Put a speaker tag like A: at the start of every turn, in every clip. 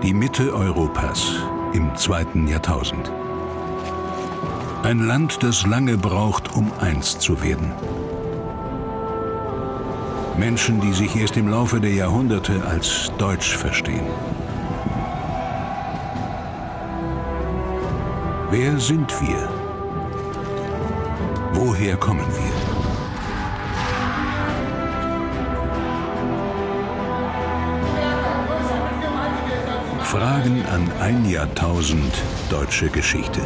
A: Die Mitte Europas im 2. Jahrtausend. Ein Land, das lange braucht, um eins zu werden. Menschen, die sich erst im Laufe der Jahrhunderte als deutsch verstehen. Wer sind wir? Woher kommen wir? Fragen an ein Jahrtausend deutsche Geschichte.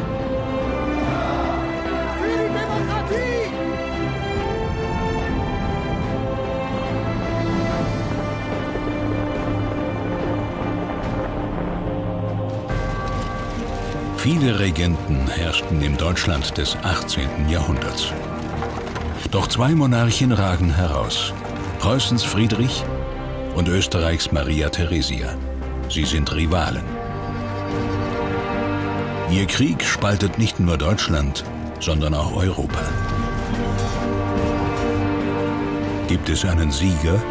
A: Viele Regenten herrschten im Deutschland des 18. Jahrhunderts. Doch zwei Monarchen ragen heraus: Preußens Friedrich und Österreichs Maria Theresia. Sie sind Rivalen. Ihr Krieg spaltet nicht nur Deutschland, sondern auch Europa. Gibt es einen Sieger?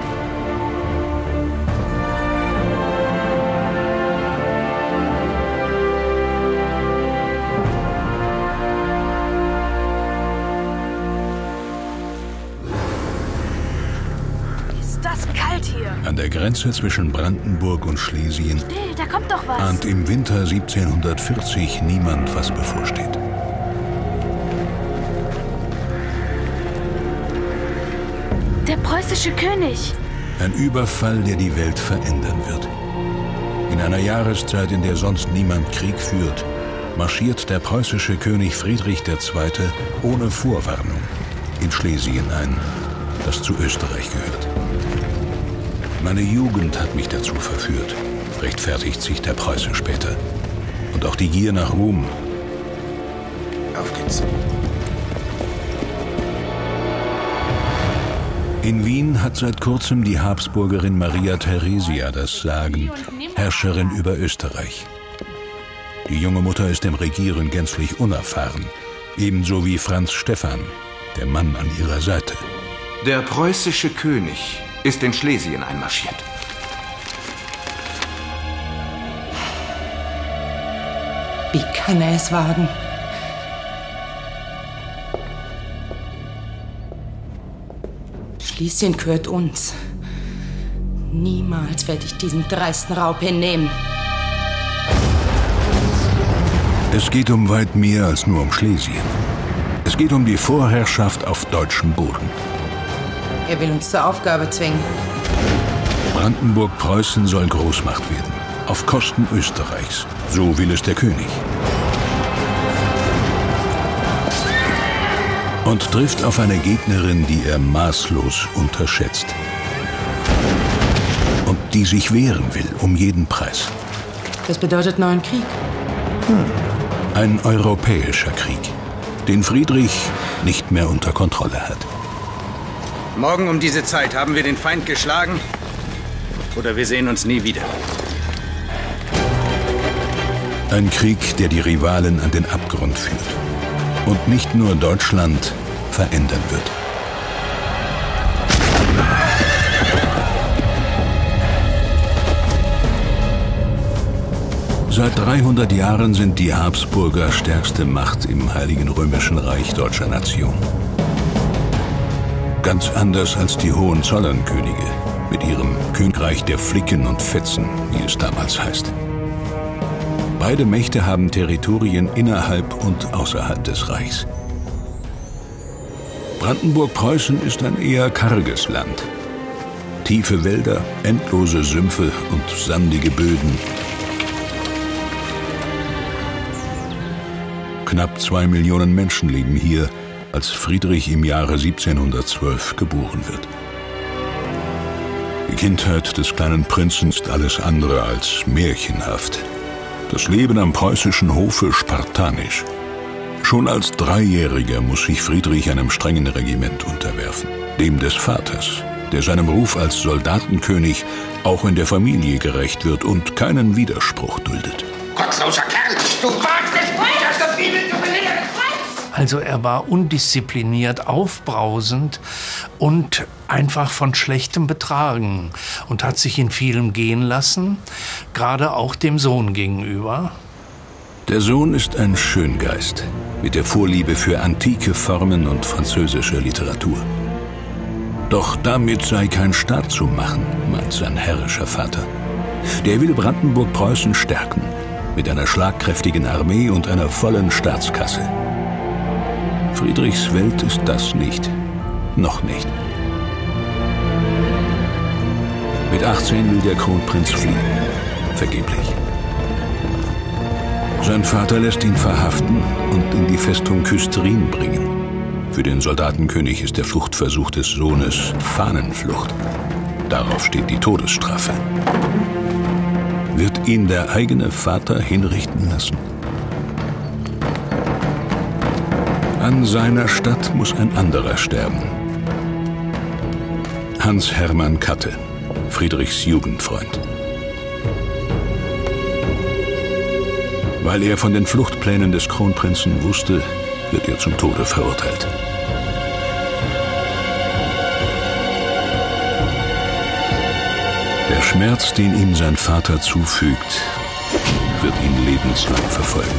A: An der Grenze zwischen Brandenburg und Schlesien
B: Still, da kommt doch was.
A: ahnt im Winter 1740 niemand, was bevorsteht.
B: Der preußische König.
A: Ein Überfall, der die Welt verändern wird. In einer Jahreszeit, in der sonst niemand Krieg führt, marschiert der preußische König Friedrich II. Ohne Vorwarnung in Schlesien ein, das zu Österreich gehört. Meine Jugend hat mich dazu verführt, rechtfertigt sich der Preuße später. Und auch die Gier nach Ruhm.
C: Auf geht's.
A: In Wien hat seit kurzem die Habsburgerin Maria Theresia das Sagen, Herrscherin über Österreich. Die junge Mutter ist im Regieren gänzlich unerfahren, ebenso wie Franz Stephan, der Mann an ihrer Seite.
C: Der preußische König ist in Schlesien einmarschiert.
D: Wie kann er es wagen? Schlesien gehört uns. Niemals werde ich diesen dreisten Raub hinnehmen.
A: Es geht um weit mehr als nur um Schlesien. Es geht um die Vorherrschaft auf deutschem Boden.
D: Er will uns zur Aufgabe zwingen.
A: Brandenburg-Preußen soll Großmacht werden, auf Kosten Österreichs. So will es der König. Und trifft auf eine Gegnerin, die er maßlos unterschätzt. Und die sich wehren will, um jeden Preis.
D: Das bedeutet neuen Krieg.
A: Ein europäischer Krieg, den Friedrich nicht mehr unter Kontrolle hat.
C: Morgen um diese Zeit haben wir den Feind geschlagen oder wir sehen uns nie wieder.
A: Ein Krieg, der die Rivalen an den Abgrund führt und nicht nur Deutschland verändern wird. Seit 300 Jahren sind die Habsburger stärkste Macht im Heiligen Römischen Reich deutscher Nation. Ganz anders als die Hohenzollernkönige mit ihrem Königreich der Flicken und Fetzen, wie es damals heißt. Beide Mächte haben Territorien innerhalb und außerhalb des Reichs. Brandenburg-Preußen ist ein eher karges Land. Tiefe Wälder, endlose Sümpfe und sandige Böden. Knapp 2 Millionen Menschen leben hier, als Friedrich im Jahre 1712 geboren wird. Die Kindheit des kleinen Prinzen ist alles andere als märchenhaft. Das Leben am preußischen Hofe spartanisch. Schon als Dreijähriger muss sich Friedrich einem strengen Regiment unterwerfen, dem des Vaters, der seinem Ruf als Soldatenkönig auch in der Familie gerecht wird und keinen Widerspruch duldet.
E: Gottloser Kerl, du wagst es nicht, das Bibel zu belehren!
F: Also er war undiszipliniert, aufbrausend und einfach von schlechtem Betragen und hat sich in vielem gehen lassen, gerade auch dem Sohn gegenüber.
A: Der Sohn ist ein Schöngeist mit der Vorliebe für antike Formen und französische Literatur. Doch damit sei kein Staat zu machen, meint sein herrischer Vater. Der will Brandenburg-Preußen stärken, mit einer schlagkräftigen Armee und einer vollen Staatskasse. Friedrichs Welt ist das nicht. Noch nicht. Mit 18 will der Kronprinz fliehen. Vergeblich. Sein Vater lässt ihn verhaften und in die Festung Küstrin bringen. Für den Soldatenkönig ist der Fluchtversuch des Sohnes Fahnenflucht. Darauf steht die Todesstrafe. Wird ihn der eigene Vater hinrichten lassen? An seiner Stadt muss ein anderer sterben. Hans Hermann Katte, Friedrichs Jugendfreund. Weil er von den Fluchtplänen des Kronprinzen wusste, wird er zum Tode verurteilt. Der Schmerz, den ihm sein Vater zufügt, wird ihn lebenslang verfolgen.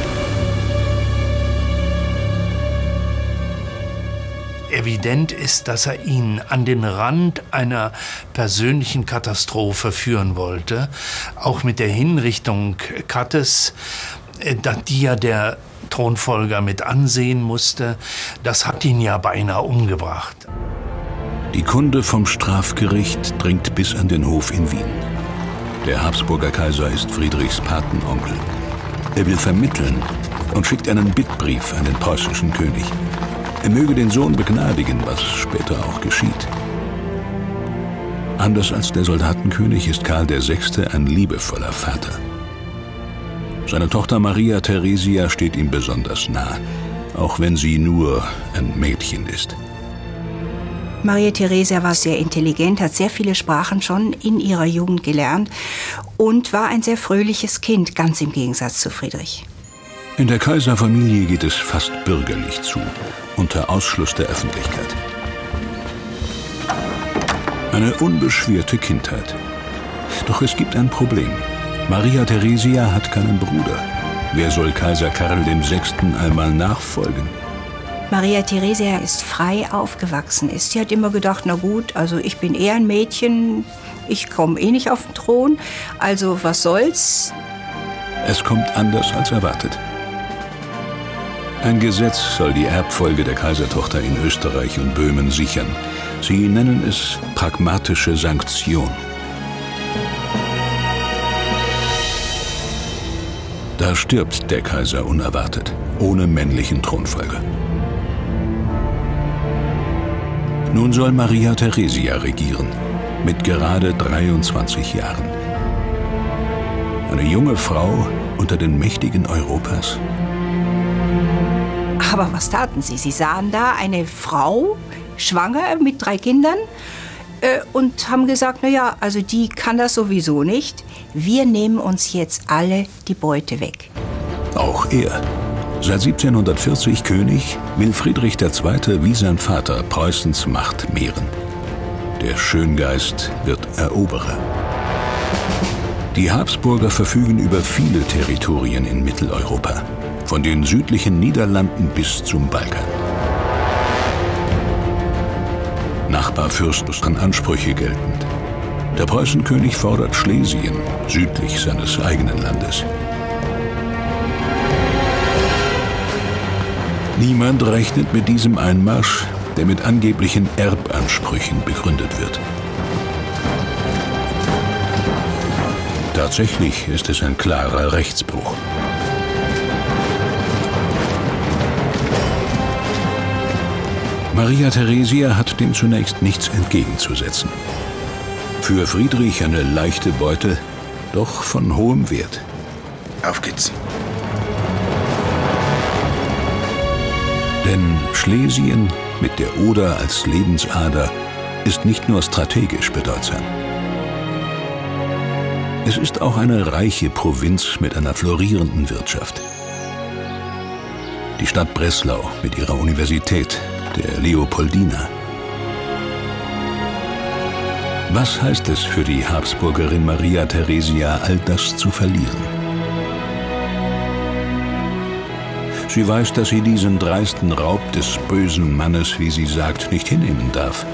F: Evident ist, dass er ihn an den Rand einer persönlichen Katastrophe führen wollte. Auch mit der Hinrichtung Kattes, die ja der Thronfolger mit ansehen musste, das hat ihn ja beinahe umgebracht.
A: Die Kunde vom Strafgericht dringt bis an den Hof in Wien. Der Habsburger Kaiser ist Friedrichs Patenonkel. Er will vermitteln und schickt einen Bittbrief an den preußischen König. Er möge den Sohn begnadigen, was später auch geschieht. Anders als der Soldatenkönig ist Karl VI. Ein liebevoller Vater. Seine Tochter Maria Theresia steht ihm besonders nah, auch wenn sie nur ein Mädchen ist.
G: Maria Theresia war sehr intelligent, hat sehr viele Sprachen schon in ihrer Jugend gelernt und war ein sehr fröhliches Kind, ganz im Gegensatz zu Friedrich.
A: In der Kaiserfamilie geht es fast bürgerlich zu, unter Ausschluss der Öffentlichkeit. Eine unbeschwerte Kindheit. Doch es gibt ein Problem. Maria Theresia hat keinen Bruder. Wer soll Kaiser Karl VI. Einmal nachfolgen?
G: Maria Theresia ist frei aufgewachsen. Sie hat immer gedacht, na gut, also ich bin eher ein Mädchen, ich komme eh nicht auf den Thron, also was soll's?
A: Es kommt anders als erwartet. Ein Gesetz soll die Erbfolge der Kaisertochter in Österreich und Böhmen sichern. Sie nennen es pragmatische Sanktion. Da stirbt der Kaiser unerwartet, ohne männlichen Thronfolger. Nun soll Maria Theresia regieren, mit gerade 23 Jahren. Eine junge Frau unter den Mächtigen Europas.
G: Aber was taten sie? Sie sahen da eine Frau, schwanger mit 3 Kindern, und haben gesagt, na ja, also die kann das sowieso nicht. Wir nehmen uns jetzt alle die Beute weg.
A: Auch er. Seit 1740 König, will Friedrich II. Wie sein Vater Preußens Macht mehren. Der Schöngeist wird Eroberer. Die Habsburger verfügen über viele Territorien in Mitteleuropa, von den südlichen Niederlanden bis zum Balkan. Nachbarfürsten an Ansprüche geltend. Der Preußenkönig fordert Schlesien, südlich seines eigenen Landes. Niemand rechnet mit diesem Einmarsch, der mit angeblichen Erbansprüchen begründet wird. Tatsächlich ist es ein klarer Rechtsbruch. Maria Theresia hat dem zunächst nichts entgegenzusetzen. Für Friedrich eine leichte Beute, doch von hohem Wert.
C: Auf geht's.
A: Denn Schlesien mit der Oder als Lebensader ist nicht nur strategisch bedeutsam. Es ist auch eine reiche Provinz mit einer florierenden Wirtschaft. Die Stadt Breslau mit ihrer Universität, der Leopoldina. Was heißt es für die Habsburgerin Maria Theresia, all das zu verlieren? Sie weiß, dass sie diesen dreisten Raub des bösen Mannes, wie sie sagt, nicht hinnehmen darf.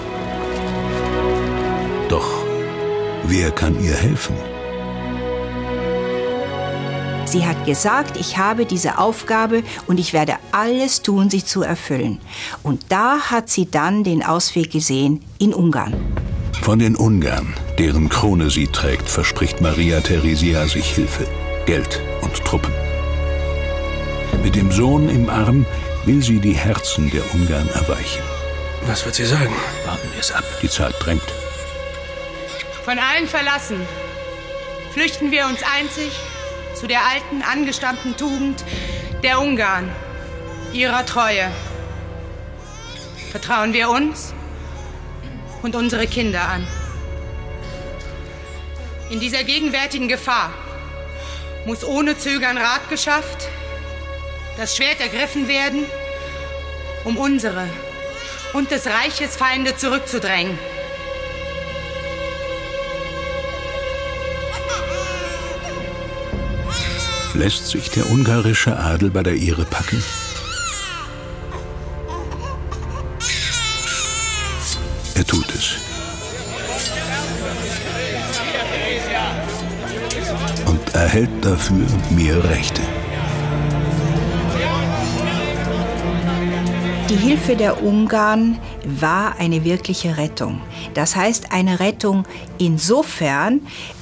A: Doch wer kann ihr helfen?
G: Sie hat gesagt, ich habe diese Aufgabe und ich werde alles tun, sie zu erfüllen. Und da hat sie dann den Ausweg gesehen in Ungarn.
A: Von den Ungarn, deren Krone sie trägt, verspricht Maria Theresia sich Hilfe, Geld und Truppen. Mit dem Sohn im Arm will sie die Herzen der Ungarn erweichen.
H: Was wird sie sagen? Warten wir es ab.
A: Die Zeit drängt.
D: Von allen verlassen, flüchten wir uns einzig zu der alten, angestammten Tugend der Ungarn, ihrer Treue. Vertrauen wir uns und unsere Kinder an. In dieser gegenwärtigen Gefahr muss ohne Zögern Rat geschafft, das Schwert ergriffen werden, um unsere und des Reiches Feinde zurückzudrängen.
A: Lässt sich der ungarische Adel bei der Ehre packen? Er tut es. Und erhält dafür mehr Rechte.
G: Die Hilfe der Ungarn war eine wirkliche Rettung. Das heißt, eine Rettung insofern,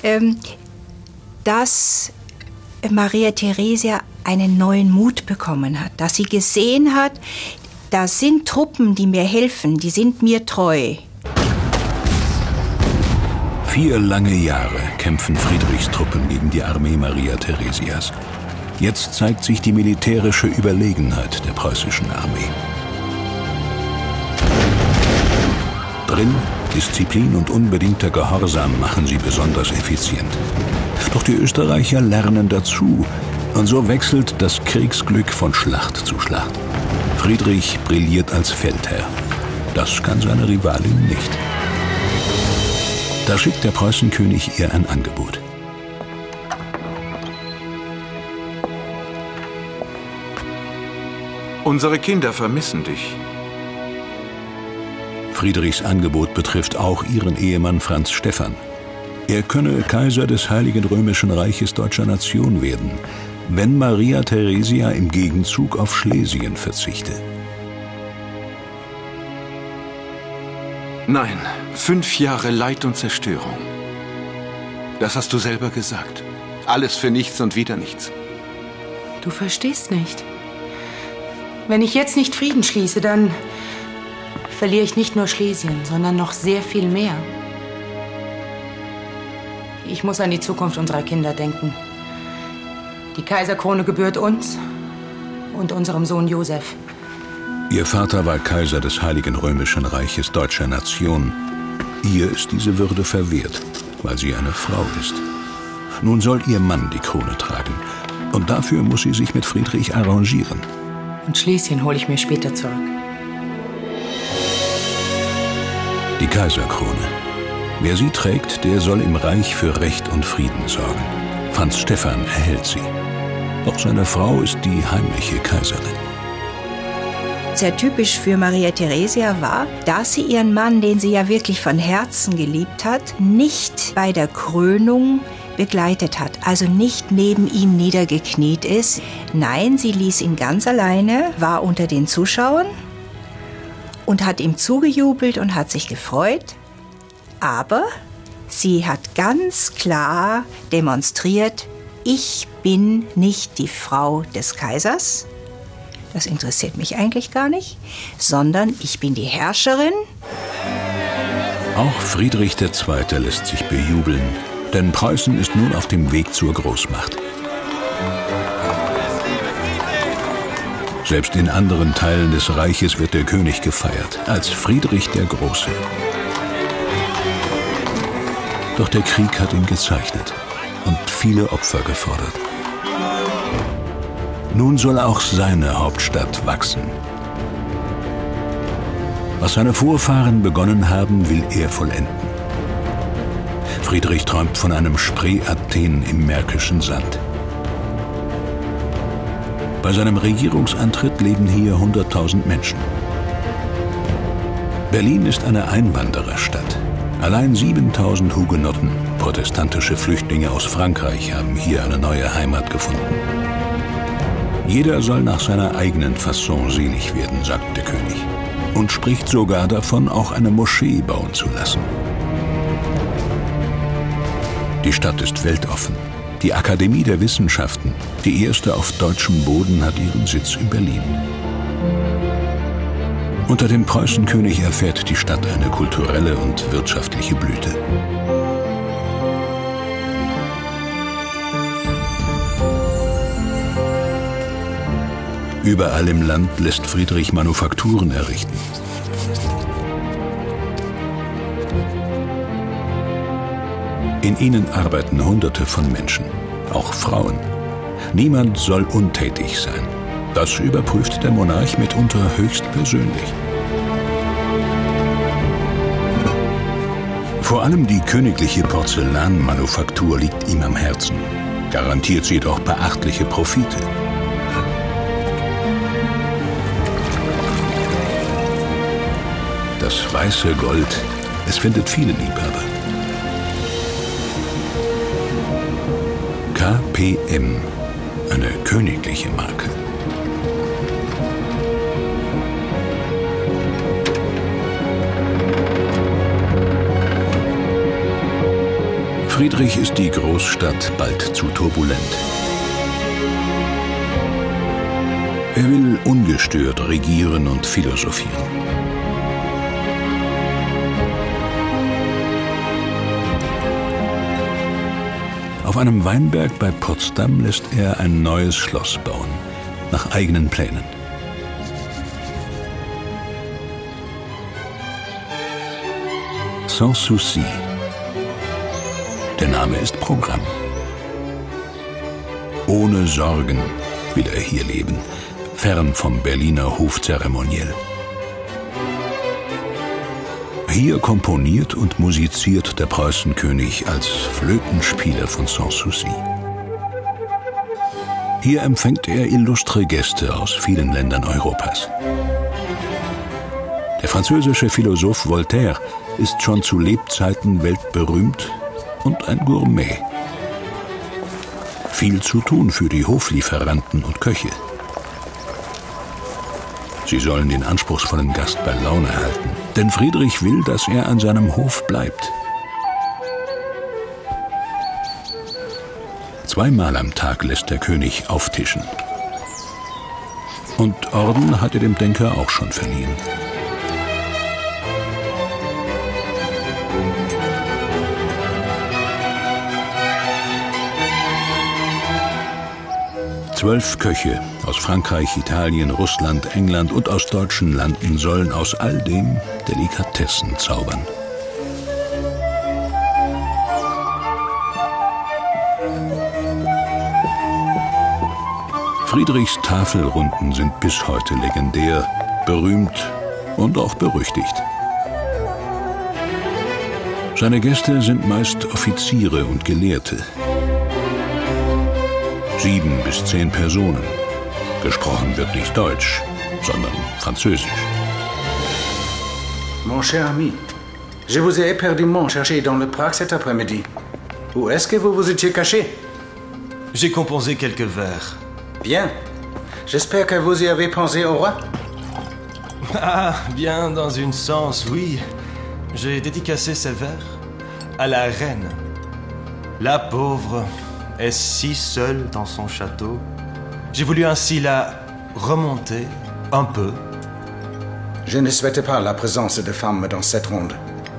G: dass Maria Theresia einen neuen Mut bekommen hat, dass sie gesehen hat, da sind Truppen, die mir helfen, die sind mir treu.
A: 4 lange Jahre kämpfen Friedrichs Truppen gegen die Armee Maria Theresias. Jetzt zeigt sich die militärische Überlegenheit der preußischen Armee. Drin, Disziplin und unbedingter Gehorsam machen sie besonders effizient. Doch die Österreicher lernen dazu. Und so wechselt das Kriegsglück von Schlacht zu Schlacht. Friedrich brilliert als Feldherr. Das kann seine Rivalin nicht. Da schickt der Preußenkönig ihr ein Angebot.
I: Unsere Kinder vermissen dich.
A: Friedrichs Angebot betrifft auch ihren Ehemann Franz Stephan. Er könne Kaiser des Heiligen Römischen Reiches deutscher Nation werden, wenn Maria Theresia im Gegenzug auf Schlesien verzichte.
I: Nein, 5 Jahre Leid und Zerstörung. Das hast du selber gesagt. Alles für nichts und wieder nichts.
D: Du verstehst nicht. Wenn ich jetzt nicht Frieden schließe, dann verliere ich nicht nur Schlesien, sondern noch sehr viel mehr. Ich muss an die Zukunft unserer Kinder denken. Die Kaiserkrone gebührt uns und unserem Sohn Josef.
A: Ihr Vater war Kaiser des Heiligen Römischen Reiches deutscher Nation. Ihr ist diese Würde verwehrt, weil sie eine Frau ist. Nun soll ihr Mann die Krone tragen. Und dafür muss sie sich mit Friedrich arrangieren.
D: Und Schlesien hole ich mir später zurück.
A: Die Kaiserkrone. Wer sie trägt, der soll im Reich für Recht und Frieden sorgen. Franz Stephan erhält sie. Doch seine Frau ist die heimliche Kaiserin.
G: Sehr typisch für Maria Theresia war, dass sie ihren Mann, den sie ja wirklich von Herzen geliebt hat, nicht bei der Krönung begleitet hat, also nicht neben ihm niedergekniet ist. Nein, sie ließ ihn ganz alleine, war unter den Zuschauern und hat ihm zugejubelt und hat sich gefreut. Aber sie hat ganz klar demonstriert, ich bin nicht die Frau des Kaisers, das interessiert mich eigentlich gar nicht, sondern ich bin die Herrscherin.
A: Auch Friedrich II. Lässt sich bejubeln, denn Preußen ist nun auf dem Weg zur Großmacht. Selbst in anderen Teilen des Reiches wird der König gefeiert, als Friedrich der Große. Doch der Krieg hat ihn gezeichnet und viele Opfer gefordert. Nun soll auch seine Hauptstadt wachsen. Was seine Vorfahren begonnen haben, will er vollenden. Friedrich träumt von einem Spree-Athen im märkischen Sand. Bei seinem Regierungsantritt leben hier 100.000 Menschen. Berlin ist eine Einwandererstadt. Allein 7.000 Hugenotten, protestantische Flüchtlinge aus Frankreich, haben hier eine neue Heimat gefunden. Jeder soll nach seiner eigenen Fasson selig werden, sagt der König. Und spricht sogar davon, auch eine Moschee bauen zu lassen. Die Stadt ist weltoffen. Die Akademie der Wissenschaften, die erste auf deutschem Boden, hat ihren Sitz in Berlin. Unter dem Preußenkönig erfährt die Stadt eine kulturelle und wirtschaftliche Blüte. Überall im Land lässt Friedrich Manufakturen errichten. In ihnen arbeiten Hunderte von Menschen, auch Frauen. Niemand soll untätig sein. Das überprüft der Monarch mitunter höchstpersönlich. Vor allem die königliche Porzellanmanufaktur liegt ihm am Herzen. Garantiert sie doch beachtliche Profite. Das weiße Gold, es findet viele Liebhaber. KPM, eine königliche Marke. Friedrich ist die Großstadt bald zu turbulent. Er will ungestört regieren und philosophieren. Auf einem Weinberg bei Potsdam lässt er ein neues Schloss bauen, nach eigenen Plänen. Sans Souci. Der Name ist Programm. Ohne Sorgen will er hier leben, fern vom Berliner Hofzeremoniell. Hier komponiert und musiziert der Preußenkönig als Flötenspieler von Sans Souci. Hier empfängt er illustre Gäste aus vielen Ländern Europas. Der französische Philosoph Voltaire ist schon zu Lebzeiten weltberühmt und ein Gourmet. Viel zu tun für die Hoflieferanten und Köche. Sie sollen den anspruchsvollen Gast bei Laune halten, denn Friedrich will, dass er an seinem Hof bleibt. Zweimal am Tag lässt der König auftischen. Und Orden hat er dem Denker auch schon verliehen. Zwölf Köche aus Frankreich, Italien, Russland, England und aus deutschen Landen sollen aus all dem Delikatessen zaubern. Friedrichs Tafelrunden sind bis heute legendär, berühmt und auch berüchtigt. Seine Gäste sind meist Offiziere und Gelehrte. 7 bis 10 Personen. Gesprochen wird nicht Deutsch, sondern Französisch.
C: Mon cher ami, je vous ai éperdument cherché dans le parc cet après-midi. Où est-ce que vous vous étiez caché?
H: J'ai composé quelques vers.
C: Bien. J'espère que vous y avez pensé au roi.
H: Ah, bien dans un sens, oui. J'ai dédicacé ces vers à la reine. La pauvre est si seule dans son château. J'ai voulu ainsi la remonter un peu.
C: Je ne souhaite pas la présence de femmes dans cette ronde.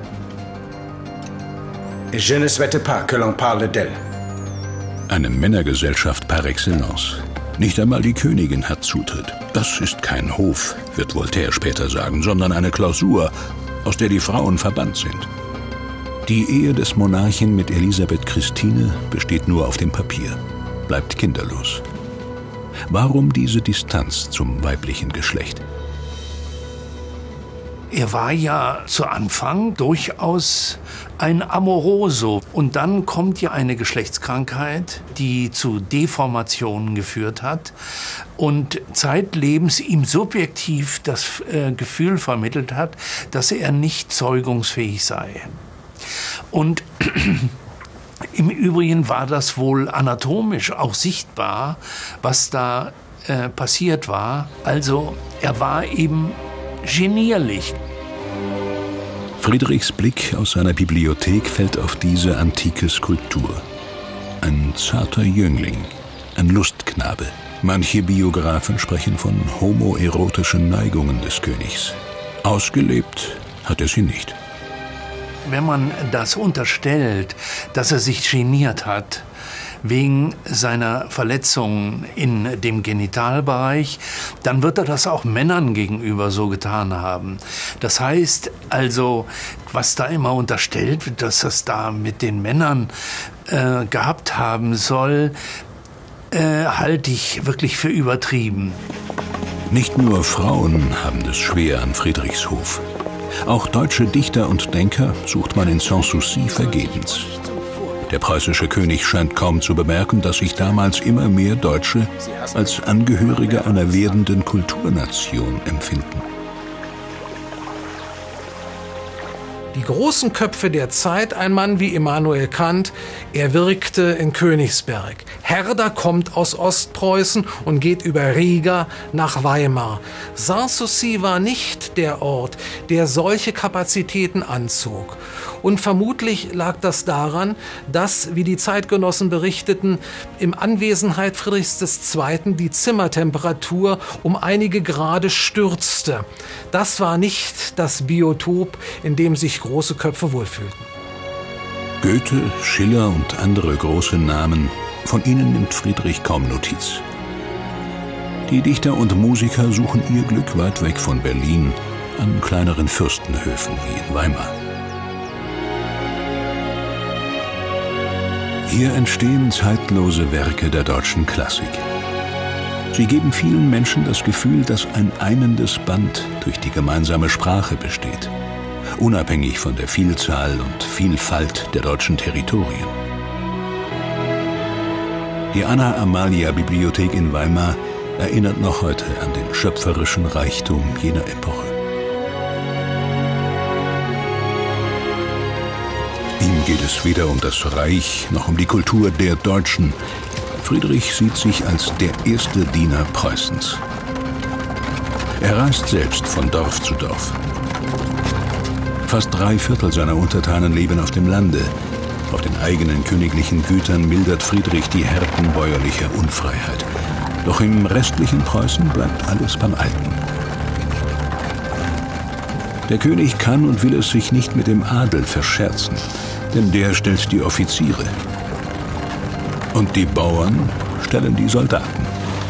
C: Et je ne souhaite pas que l'on parle d'elle.
A: Eine Männergesellschaft par excellence. Nicht einmal die Königin hat Zutritt. Das ist kein Hof, wird Voltaire später sagen, sondern eine Klausur, aus der die Frauen verbannt sind. Die Ehe des Monarchen mit Elisabeth Christine besteht nur auf dem Papier, bleibt kinderlos. Warum diese Distanz zum weiblichen Geschlecht?
F: Er war ja zu Anfang durchaus ein Amoroso. Und dann kommt ja eine Geschlechtskrankheit, die zu Deformationen geführt hat und zeitlebens ihm subjektiv das Gefühl vermittelt hat, dass er nicht zeugungsfähig sei. Und im Übrigen war das wohl anatomisch auch sichtbar, was da passiert war. Also er war eben genierlich.
A: Friedrichs Blick aus seiner Bibliothek fällt auf diese antike Skulptur. Ein zarter Jüngling, ein Lustknabe. Manche Biografen sprechen von homoerotischen Neigungen des Königs. Ausgelebt hat er sie nicht.
F: Wenn man das unterstellt, dass er sich geniert hat, wegen seiner Verletzungen in dem Genitalbereich, dann wird er das auch Männern gegenüber so getan haben. Das heißt also, was da immer unterstellt wird, dass das da mit den Männern gehabt haben soll, halte ich wirklich für übertrieben.
A: Nicht nur Frauen haben es schwer an Friedrichshof. Auch deutsche Dichter und Denker sucht man in Sanssouci vergebens. Der preußische König scheint kaum zu bemerken, dass sich damals immer mehr Deutsche als Angehörige einer werdenden Kulturnation empfinden.
J: Die großen Köpfe der Zeit, ein Mann wie Immanuel Kant, er wirkte in Königsberg. Herder kommt aus Ostpreußen und geht über Riga nach Weimar. Sanssouci war nicht der Ort, der solche Kapazitäten anzog. Und vermutlich lag das daran, dass, wie die Zeitgenossen berichteten, in Anwesenheit Friedrichs II. Die Zimmertemperatur um einige Grade stürzte. Das war nicht das Biotop, in dem sich große Köpfe wohlfühlten.
A: Goethe, Schiller und andere große Namen, von ihnen nimmt Friedrich kaum Notiz. Die Dichter und Musiker suchen ihr Glück weit weg von Berlin, an kleineren Fürstenhöfen wie in Weimar. Hier entstehen zeitlose Werke der deutschen Klassik. Sie geben vielen Menschen das Gefühl, dass ein einendes Band durch die gemeinsame Sprache besteht, unabhängig von der Vielzahl und Vielfalt der deutschen Territorien. Die Anna-Amalia-Bibliothek in Weimar erinnert noch heute an den schöpferischen Reichtum jener Epoche. Ihm geht es weder um das Reich noch um die Kultur der Deutschen. Friedrich sieht sich als der erste Diener Preußens. Er reist selbst von Dorf zu Dorf. Fast 3/4 seiner Untertanen leben auf dem Lande. Auf den eigenen königlichen Gütern mildert Friedrich die Härten bäuerlicher Unfreiheit. Doch im restlichen Preußen bleibt alles beim Alten. Der König kann und will es sich nicht mit dem Adel verscherzen, denn der stellt die Offiziere. Und die Bauern stellen die Soldaten.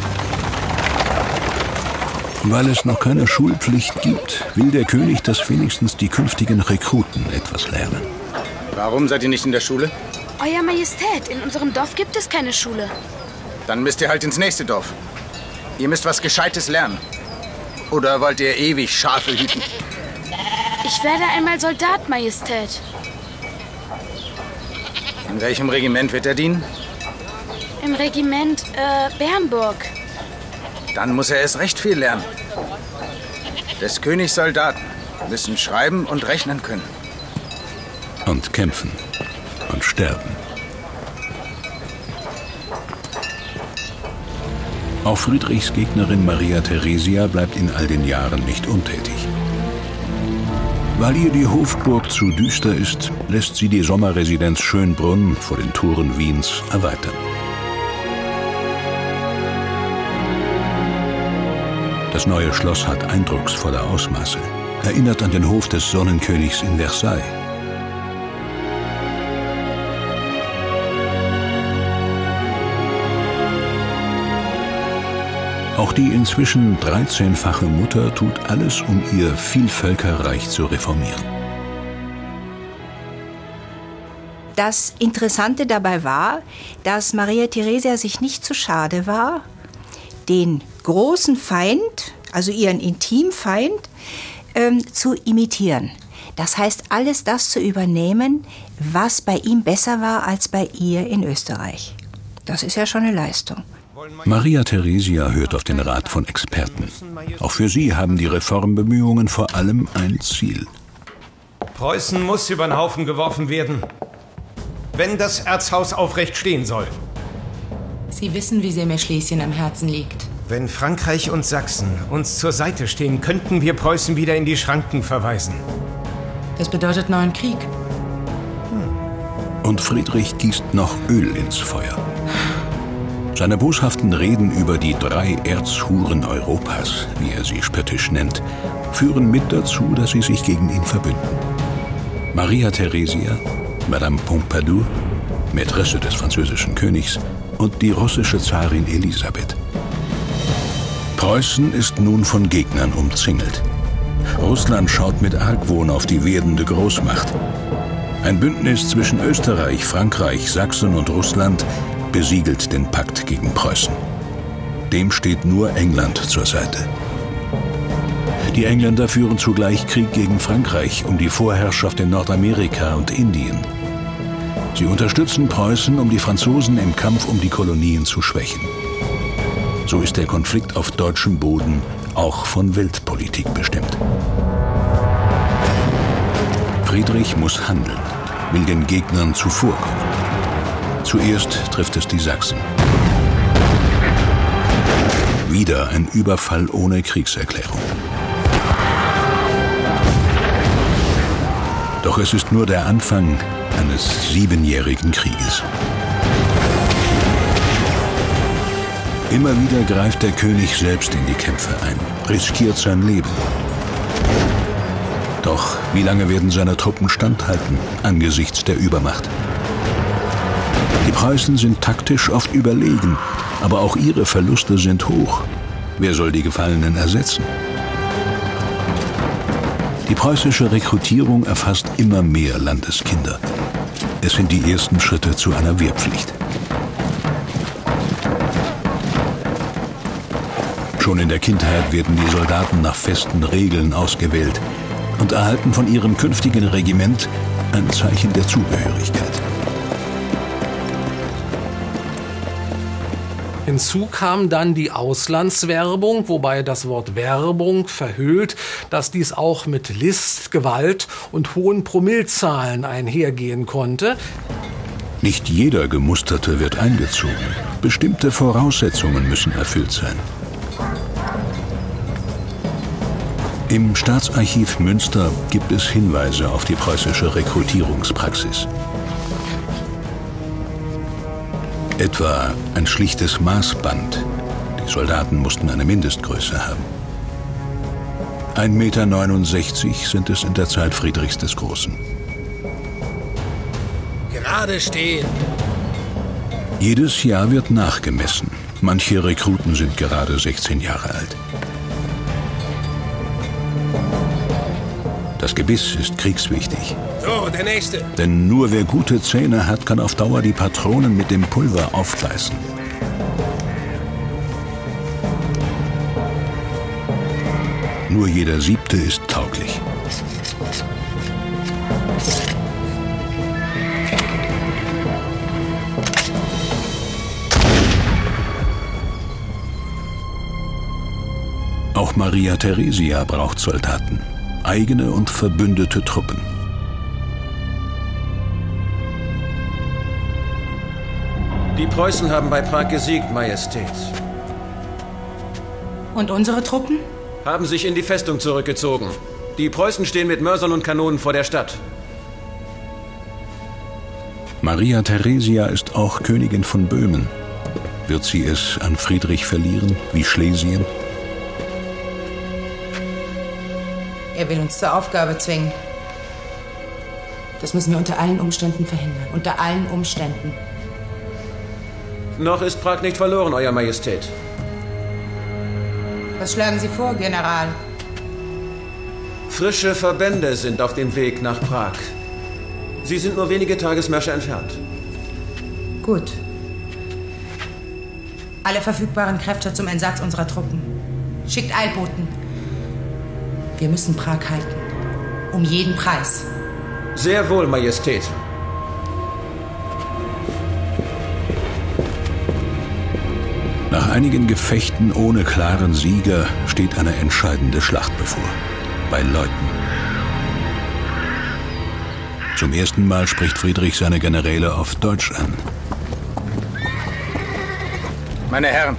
A: Weil es noch keine Schulpflicht gibt, will der König, dass wenigstens die künftigen Rekruten etwas lernen.
C: Warum seid ihr nicht in der Schule?
B: Euer Majestät, in unserem Dorf gibt es keine Schule.
C: Dann müsst ihr halt ins nächste Dorf. Ihr müsst was Gescheites lernen. Oder wollt ihr ewig Schafe hüten?
B: Ich werde einmal Soldat, Majestät.
C: In welchem Regiment wird er dienen?
B: Im Regiment Bernburg.
C: Dann muss er erst recht viel lernen. Des Königs Soldaten müssen schreiben und rechnen können.
A: Und kämpfen und sterben. Auch Friedrichs Gegnerin Maria Theresia bleibt in all den Jahren nicht untätig. Weil ihr die Hofburg zu düster ist, lässt sie die Sommerresidenz Schönbrunn vor den Toren Wiens erweitern. Das neue Schloss hat eindrucksvolle Ausmaße, erinnert an den Hof des Sonnenkönigs in Versailles. Auch die inzwischen 13-fache Mutter tut alles, um ihr Vielvölkerreich zu reformieren.
G: Das Interessante dabei war, dass Maria Theresia sich nicht zu schade war, den großen Feind, also ihren Intimfeind, zu imitieren. Das heißt, alles das zu übernehmen, was bei ihm besser war als bei ihr in Österreich. Das ist ja schon eine Leistung.
A: Maria Theresia hört auf den Rat von Experten. Auch für sie haben die Reformbemühungen vor allem ein Ziel.
K: Preußen muss über den Haufen geworfen werden, wenn das Erzhaus aufrecht stehen soll.
D: Sie wissen, wie sehr mir Schlesien am Herzen liegt.
K: Wenn Frankreich und Sachsen uns zur Seite stehen, könnten wir Preußen wieder in die Schranken verweisen.
D: Das bedeutet neuen Krieg.
A: Und Friedrich gießt noch Öl ins Feuer. Seine boshaften Reden über die 3 Erzhuren Europas, wie er sie spöttisch nennt, führen mit dazu, dass sie sich gegen ihn verbünden. Maria Theresia, Madame Pompadour, Mätresse des französischen Königs, und die russische Zarin Elisabeth. Preußen ist nun von Gegnern umzingelt. Russland schaut mit Argwohn auf die werdende Großmacht. Ein Bündnis zwischen Österreich, Frankreich, Sachsen und Russland besiegelt den Pakt gegen Preußen. Dem steht nur England zur Seite. Die Engländer führen zugleich Krieg gegen Frankreich um die Vorherrschaft in Nordamerika und Indien. Sie unterstützen Preußen, um die Franzosen im Kampf um die Kolonien zu schwächen. So ist der Konflikt auf deutschem Boden auch von Weltpolitik bestimmt. Friedrich muss handeln, will den Gegnern zuvorkommen. Zuerst trifft es die Sachsen. Wieder ein Überfall ohne Kriegserklärung. Doch es ist nur der Anfang eines 7-jährigen Krieges. Immer wieder greift der König selbst in die Kämpfe ein, riskiert sein Leben. Doch wie lange werden seine Truppen standhalten angesichts der Übermacht? Die Preußen sind taktisch oft überlegen, aber auch ihre Verluste sind hoch. Wer soll die Gefallenen ersetzen? Die preußische Rekrutierung erfasst immer mehr Landeskinder. Es sind die ersten Schritte zu einer Wehrpflicht. Schon in der Kindheit werden die Soldaten nach festen Regeln ausgewählt und erhalten von ihrem künftigen Regiment ein Zeichen der Zugehörigkeit.
J: Hinzu kam dann die Auslandswerbung, wobei das Wort Werbung verhüllt, dass dies auch mit List, Gewalt und hohen Promillezahlen einhergehen konnte.
A: Nicht jeder Gemusterte wird eingezogen. Bestimmte Voraussetzungen müssen erfüllt sein. Im Staatsarchiv Münster gibt es Hinweise auf die preußische Rekrutierungspraxis. Etwa ein schlichtes Maßband. Die Soldaten mussten eine Mindestgröße haben. 1,69 Meter sind es in der Zeit Friedrichs des Großen.
E: Gerade stehen.
A: Jedes Jahr wird nachgemessen. Manche Rekruten sind gerade 16 Jahre alt. Das Gebiss ist kriegswichtig.
E: So, der Nächste.
A: Denn nur wer gute Zähne hat, kann auf Dauer die Patronen mit dem Pulver aufbeißen. Nur jeder 7. ist tauglich. Auch Maria Theresia braucht Soldaten. Eigene und verbündete Truppen.
L: Die Preußen haben bei Prag gesiegt, Majestät.
D: Und unsere Truppen?
L: Haben sich in die Festung zurückgezogen. Die Preußen stehen mit Mörsern und Kanonen vor der Stadt.
A: Maria Theresia ist auch Königin von Böhmen. Wird sie es an Friedrich verlieren, wie Schlesien?
D: Er will uns zur Aufgabe zwingen. Das müssen wir unter allen Umständen verhindern. Unter allen Umständen.
L: Noch ist Prag nicht verloren, Euer Majestät.
D: Was schlagen Sie vor, General?
L: Frische Verbände sind auf dem Weg nach Prag. Sie sind nur wenige Tagesmärsche entfernt.
D: Gut. Alle verfügbaren Kräfte zum Einsatz unserer Truppen. Schickt Eilboten. Wir müssen Prag halten. Um jeden Preis.
L: Sehr wohl, Majestät.
A: Nach einigen Gefechten ohne klaren Sieger steht eine entscheidende Schlacht bevor. Bei Leuthen. Zum ersten Mal spricht Friedrich seine Generäle auf Deutsch an.
C: Meine Herren,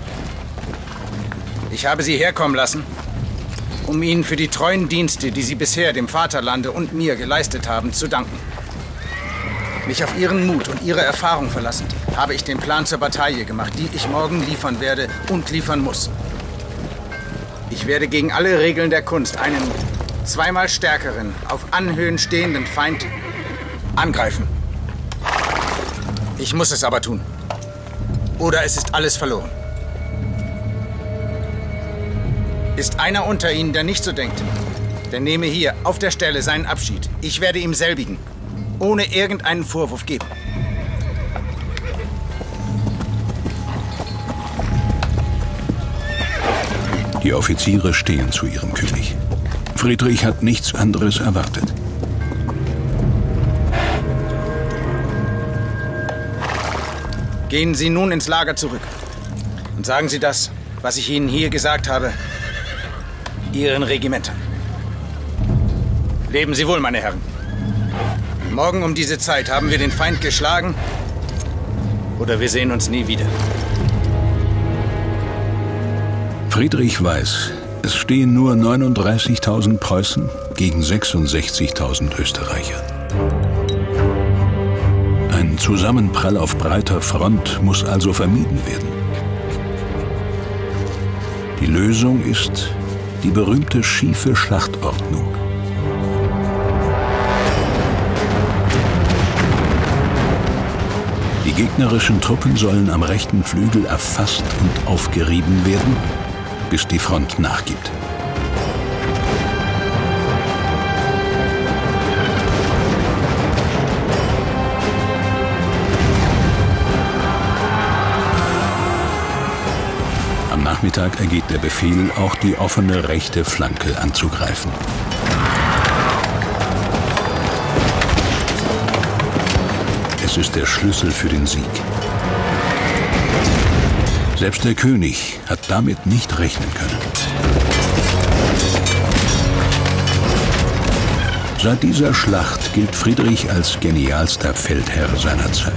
C: ich habe Sie herkommen lassen, um Ihnen für die treuen Dienste, die Sie bisher dem Vaterlande und mir geleistet haben, zu danken. Mich auf Ihren Mut und Ihre Erfahrung verlassend, habe ich den Plan zur Bataille gemacht, die ich morgen liefern werde und liefern muss. Ich werde gegen alle Regeln der Kunst einen zweimal stärkeren, auf Anhöhen stehenden Feind angreifen. Ich muss es aber tun. Oder es ist alles verloren. Ist einer unter Ihnen, der nicht so denkt, der nehme hier auf der Stelle seinen Abschied. Ich werde ihm selbigen, ohne irgendeinen Vorwurf geben.
A: Die Offiziere stehen zu ihrem König. Friedrich hat nichts anderes erwartet.
C: Gehen Sie nun ins Lager zurück und sagen Sie das, was ich Ihnen hier gesagt habe, Ihren Regimentern. Leben Sie wohl, meine Herren. Morgen um diese Zeit haben wir den Feind geschlagen oder wir sehen uns nie wieder.
A: Friedrich weiß, es stehen nur 39.000 Preußen gegen 66.000 Österreicher. Ein Zusammenprall auf breiter Front muss also vermieden werden. Die Lösung ist die berühmte schiefe Schlachtordnung. Die gegnerischen Truppen sollen am rechten Flügel erfasst und aufgerieben werden, bis die Front nachgibt. Am Nachmittag ergeht der Befehl, auch die offene rechte Flanke anzugreifen. Es ist der Schlüssel für den Sieg. Selbst der König hat damit nicht rechnen können. Seit dieser Schlacht gilt Friedrich als genialster Feldherr seiner Zeit.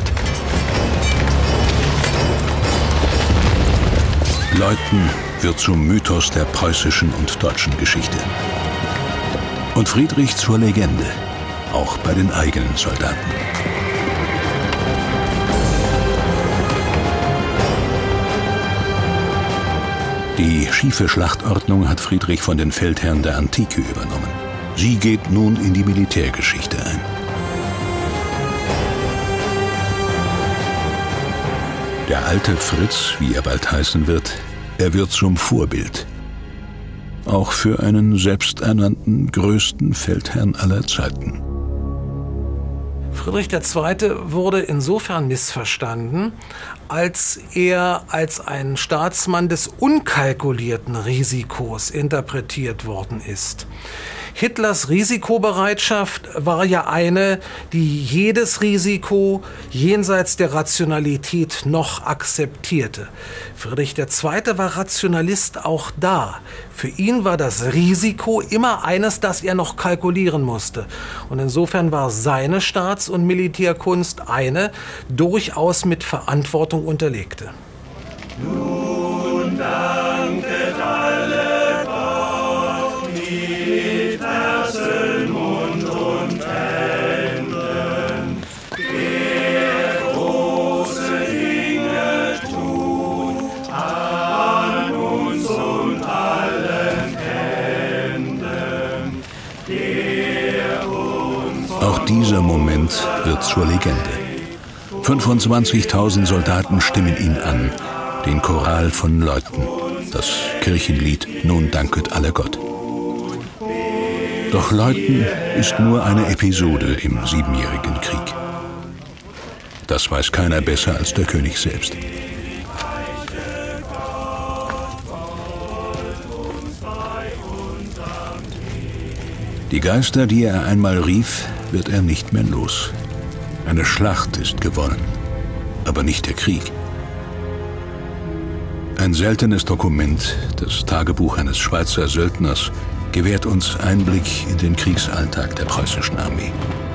A: Leuthen wird zum Mythos der preußischen und deutschen Geschichte. Und Friedrich zur Legende, auch bei den eigenen Soldaten. Die schiefe Schlachtordnung hat Friedrich von den Feldherren der Antike übernommen. Sie geht nun in die Militärgeschichte ein. Der alte Fritz, wie er bald heißen wird, er wird zum Vorbild. Auch für einen selbsternannten größten Feldherrn aller Zeiten.
J: Friedrich II. Wurde insofern missverstanden, als er als ein Staatsmann des unkalkulierten Risikos interpretiert worden ist. Hitlers Risikobereitschaft war ja eine, die jedes Risiko jenseits der Rationalität noch akzeptierte. Friedrich II. War Rationalist auch da. Für ihn war das Risiko immer eines, das er noch kalkulieren musste. Und insofern war seine Staats- und Militärkunst eine, durchaus mit Verantwortung unterlegte.
M: Nun danket alle Gott mit Herzen, Mund und Händen, der große Dinge tut an uns und allen Händen, der uns.
A: Auch dieser Moment wird zur Legende. 25.000 Soldaten stimmen ihn an, den Choral von Leuthen, das Kirchenlied Nun danket alle Gott. Doch Leuthen ist nur eine Episode im Siebenjährigen Krieg. Das weiß keiner besser als der König selbst. Die Geister, die er einmal rief, wird er nicht mehr los. Eine Schlacht ist gewonnen, aber nicht der Krieg. Ein seltenes Dokument, das Tagebuch eines Schweizer Söldners, gewährt uns Einblick in den Kriegsalltag der preußischen Armee.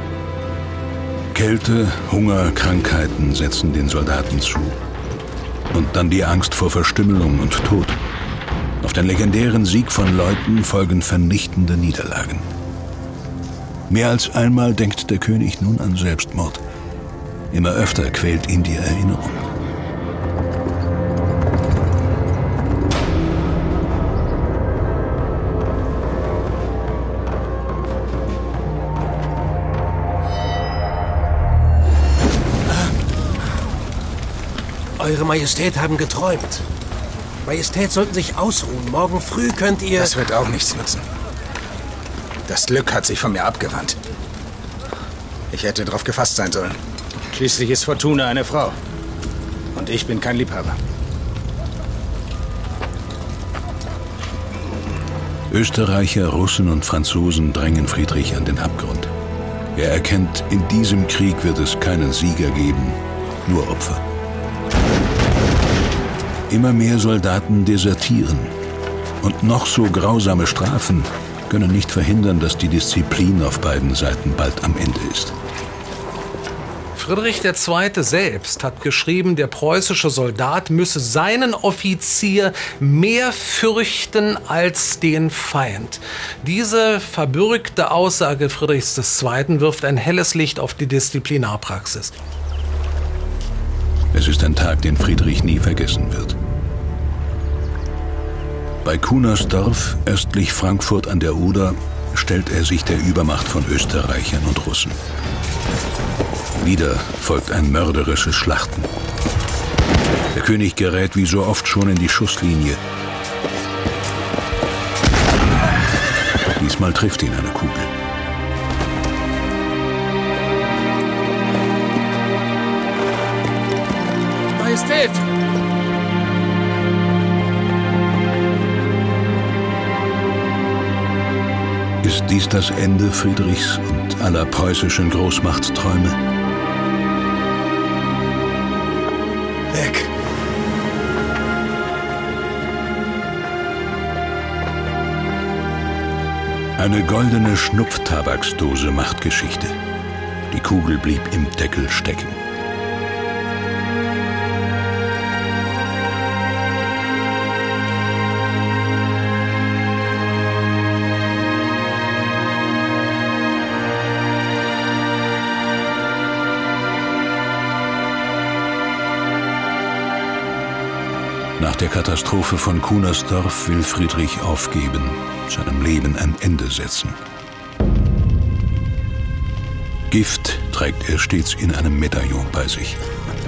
A: Kälte, Hunger, Krankheiten setzen den Soldaten zu. Und dann die Angst vor Verstümmelung und Tod. Auf den legendären Sieg von Leuthen folgen vernichtende Niederlagen. Mehr als einmal denkt der König nun an Selbstmord. Immer öfter quält ihn die Erinnerung.
N: Eure Majestät haben geträumt. Majestät sollten sich ausruhen. Morgen früh könnt ihr...
C: Das wird auch nichts nutzen. Das Glück hat sich von mir abgewandt. Ich hätte darauf gefasst sein sollen. Schließlich ist Fortuna eine Frau. Und ich bin kein Liebhaber.
A: Österreicher, Russen und Franzosen drängen Friedrich an den Abgrund. Er erkennt, in diesem Krieg wird es keinen Sieger geben, nur Opfer. Immer mehr Soldaten desertieren. Und noch so grausame Strafen können nicht verhindern, dass die Disziplin auf beiden Seiten bald am Ende ist.
J: Friedrich II. Selbst hat geschrieben, der preußische Soldat müsse seinen Offizier mehr fürchten als den Feind. Diese verbürgte Aussage Friedrichs II. Wirft ein helles Licht auf die Disziplinarpraxis.
A: Es ist ein Tag, den Friedrich nie vergessen wird. Bei Kunersdorf, östlich Frankfurt an der Oder, stellt er sich der Übermacht von Österreichern und Russen. Wieder folgt ein mörderisches Schlachten. Der König gerät wie so oft schon in die Schusslinie. Diesmal trifft ihn eine Kugel.
N: Majestät!
A: Ist dies das Ende Friedrichs und aller preußischen Großmachtsträume?
C: Weg!
A: Eine goldene Schnupftabaksdose macht Geschichte. Die Kugel blieb im Deckel stecken. Nach der Katastrophe von Kunersdorf will Friedrich aufgeben, seinem Leben ein Ende setzen. Gift trägt er stets in einem Medaillon bei sich.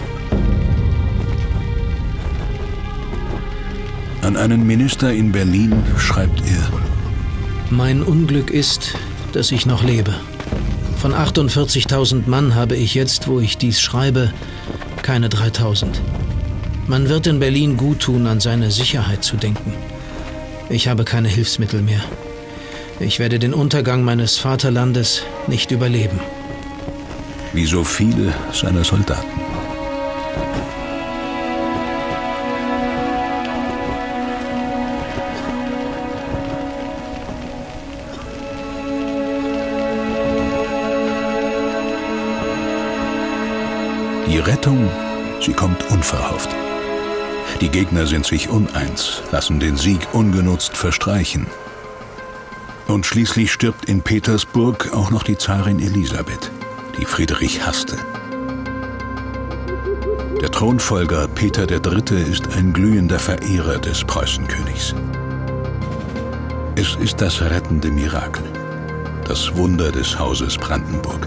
A: An einen Minister in Berlin schreibt er:
O: Mein Unglück ist, dass ich noch lebe. Von 48.000 Mann habe ich jetzt, wo ich dies schreibe, keine 3.000. Man wird in Berlin gut tun, an seine Sicherheit zu denken. Ich habe keine Hilfsmittel mehr. Ich werde den Untergang meines Vaterlandes nicht überleben.
A: Wie so viele seiner Soldaten. Die Rettung, sie kommt unverhofft. Die Gegner sind sich uneins, lassen den Sieg ungenutzt verstreichen. Und schließlich stirbt in Petersburg auch noch die Zarin Elisabeth, die Friedrich hasste. Der Thronfolger Peter III. Ist ein glühender Verehrer des Preußenkönigs. Es ist das rettende Mirakel, das Wunder des Hauses Brandenburg.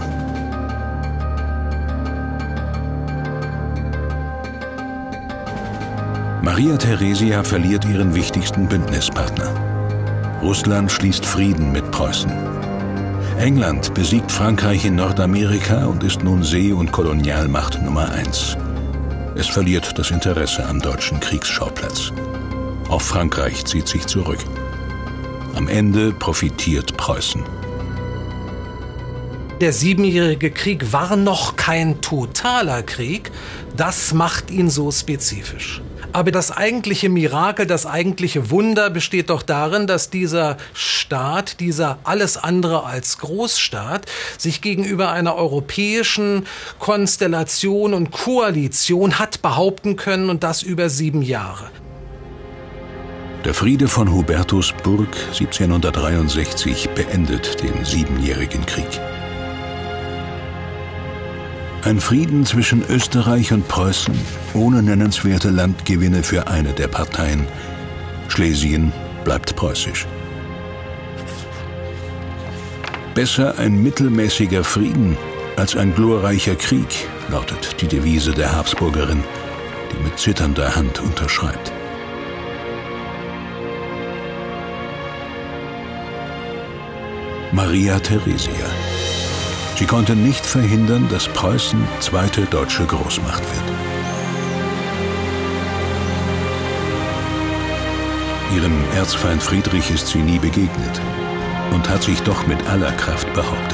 A: Maria Theresia verliert ihren wichtigsten Bündnispartner. Russland schließt Frieden mit Preußen. England besiegt Frankreich in Nordamerika und ist nun See- und Kolonialmacht Nummer 1. Es verliert das Interesse am deutschen Kriegsschauplatz. Auch Frankreich zieht sich zurück. Am Ende profitiert Preußen.
J: Der Siebenjährige Krieg war noch kein totaler Krieg. Das macht ihn so spezifisch. Aber das eigentliche Mirakel, das eigentliche Wunder besteht doch darin, dass dieser Staat, dieser alles andere als Großstaat, sich gegenüber einer europäischen Konstellation und Koalition hat behaupten können, und das über 7 Jahre.
A: Der Friede von Hubertusburg 1763 beendet den Siebenjährigen Krieg. Ein Frieden zwischen Österreich und Preußen ohne nennenswerte Landgewinne für eine der Parteien. Schlesien bleibt preußisch. Besser ein mittelmäßiger Frieden als ein glorreicher Krieg, lautet die Devise der Habsburgerin, die mit zitternder Hand unterschreibt. Maria Theresia. Sie konnte nicht verhindern, dass Preußen zweite deutsche Großmacht wird. Ihrem Erzfeind Friedrich ist sie nie begegnet und hat sich doch mit aller Kraft behauptet.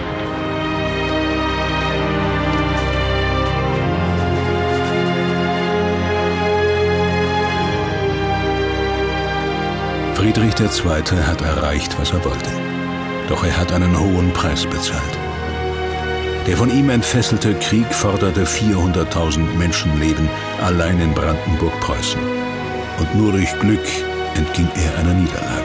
A: Friedrich II. Hat erreicht, was er wollte. Doch er hat einen hohen Preis bezahlt. Der von ihm entfesselte Krieg forderte 400.000 Menschenleben allein in Brandenburg-Preußen. Und nur durch Glück entging er einer Niederlage.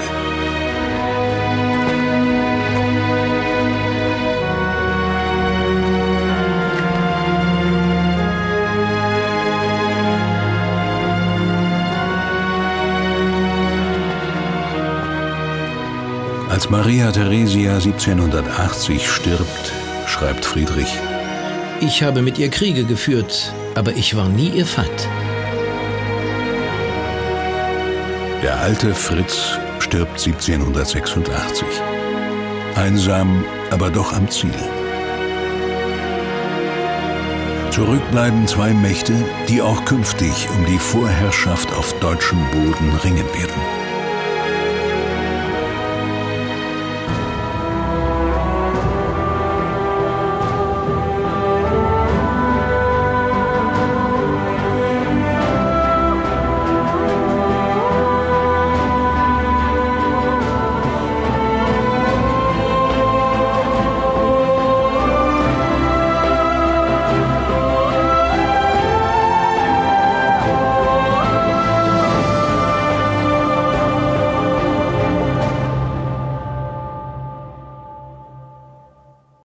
A: Als Maria Theresia 1780 stirbt, schreibt Friedrich:
O: Ich habe mit ihr Kriege geführt, aber ich war nie ihr Feind.
A: Der alte Fritz stirbt 1786. Einsam, aber doch am Ziel. Zurück bleiben zwei Mächte, die auch künftig um die Vorherrschaft auf deutschem Boden ringen werden.